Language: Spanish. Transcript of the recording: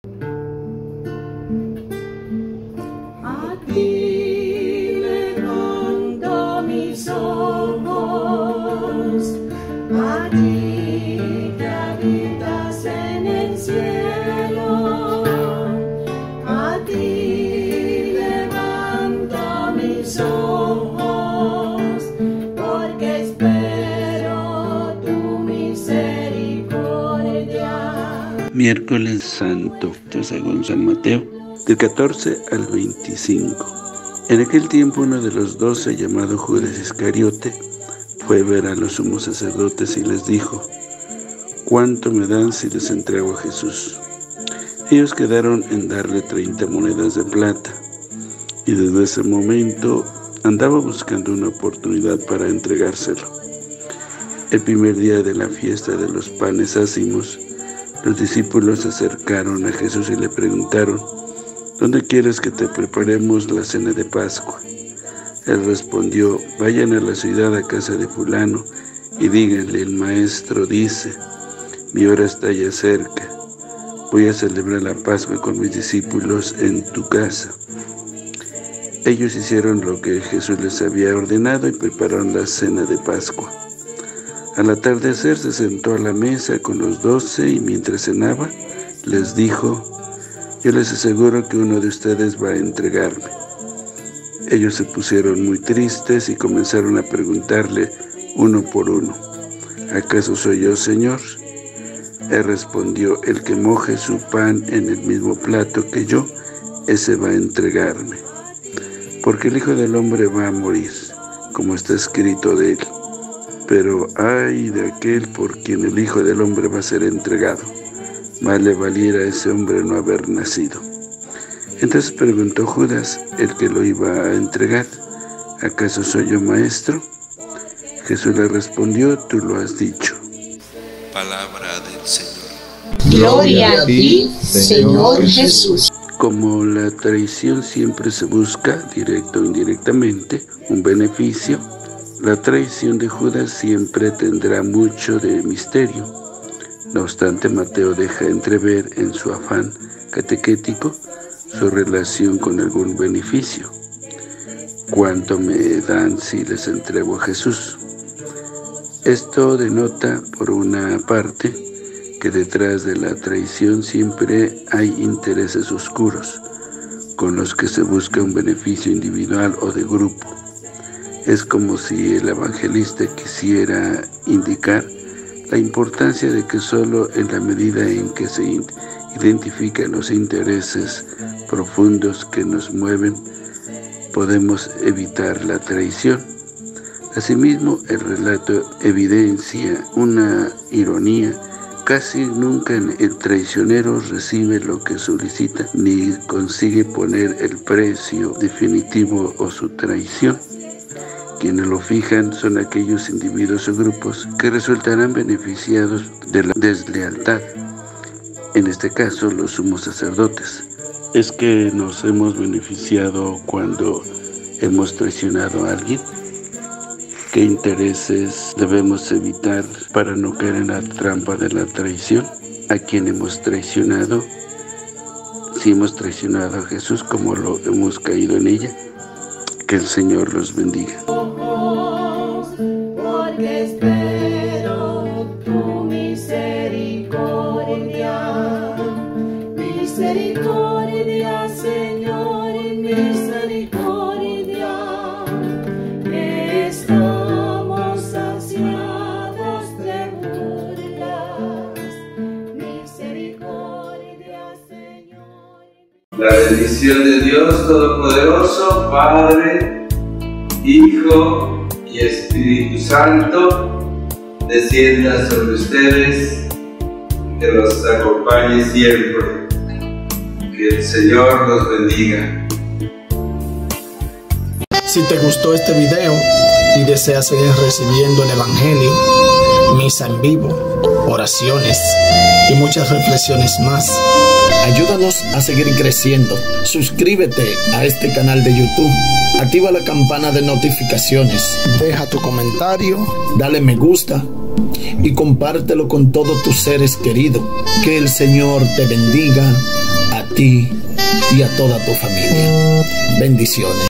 A ti levanto mis ojos, a ti que habitas en el cielo, a ti levanto mis ojos, porque espero tu misericordia. Miércoles Santo, según San Mateo, del 14 al 25. En aquel tiempo uno de los 12, llamado Judas Iscariote, fue a ver a los sumos sacerdotes y les dijo: ¿cuánto me dan si les entrego a Jesús? Ellos quedaron en darle 30 monedas de plata, y desde ese momento andaba buscando una oportunidad para entregárselo. El primer día de la fiesta de los panes ácimos, los discípulos se acercaron a Jesús y le preguntaron: ¿dónde quieres que te preparemos la cena de Pascua? Él respondió: vayan a la ciudad, a casa de fulano, y díganle: el maestro dice, mi hora está ya cerca, voy a celebrar la Pascua con mis discípulos en tu casa. Ellos hicieron lo que Jesús les había ordenado y prepararon la cena de Pascua. Al atardecer se sentó a la mesa con los 12 y mientras cenaba les dijo: yo les aseguro que uno de ustedes va a entregarme. Ellos se pusieron muy tristes y comenzaron a preguntarle uno por uno: ¿acaso soy yo, Señor? Él respondió: el que moje su pan en el mismo plato que yo, ese va a entregarme. Porque el Hijo del Hombre va a morir, como está escrito de él. Pero ay de aquel por quien el Hijo del Hombre va a ser entregado. Más le valiera a ese hombre no haber nacido. Entonces preguntó Judas, el que lo iba a entregar: ¿acaso soy yo, maestro? Jesús le respondió: tú lo has dicho. Palabra del Señor. Gloria a ti, Señor Jesús. Como la traición siempre se busca, directo o indirectamente, un beneficio, la traición de Judas siempre tendrá mucho de misterio. No obstante, Mateo deja entrever en su afán catequético su relación con algún beneficio. ¿Cuánto me dan si les entrego a Jesús? Esto denota, por una parte, que detrás de la traición siempre hay intereses oscuros, con los que se busca un beneficio individual o de grupo. Es como si el evangelista quisiera indicar la importancia de que solo en la medida en que se identifican los intereses profundos que nos mueven, podemos evitar la traición. Asimismo, el relato evidencia una ironía. Casi nunca el traicionero recibe lo que solicita, ni consigue poner el precio definitivo o su traición. Quienes lo fijan son aquellos individuos o grupos que resultarán beneficiados de la deslealtad, en este caso los sumos sacerdotes. ¿Es que nos hemos beneficiado cuando hemos traicionado a alguien? ¿Qué intereses debemos evitar para no caer en la trampa de la traición? ¿A quién hemos traicionado? Si hemos traicionado a Jesús, ¿cómo lo hemos caído en ella? Que el Señor los bendiga. Porque espero tu misericordia, misericordia, Señor, misericordia. Estamos saciados de burlas, misericordia, Señor. La bendición de Dios Todopoderoso, Padre, Hijo y Espíritu Santo, descienda sobre ustedes, que los acompañe siempre. Que el Señor los bendiga. Si te gustó este video y deseas seguir recibiendo el Evangelio, misa en vivo, oraciones y muchas reflexiones más, ayúdanos a seguir creciendo. Suscríbete a este canal de YouTube, activa la campana de notificaciones, deja tu comentario, dale me gusta y compártelo con todos tus seres queridos. Que el Señor te bendiga. ti y a toda tu familia. Bendiciones.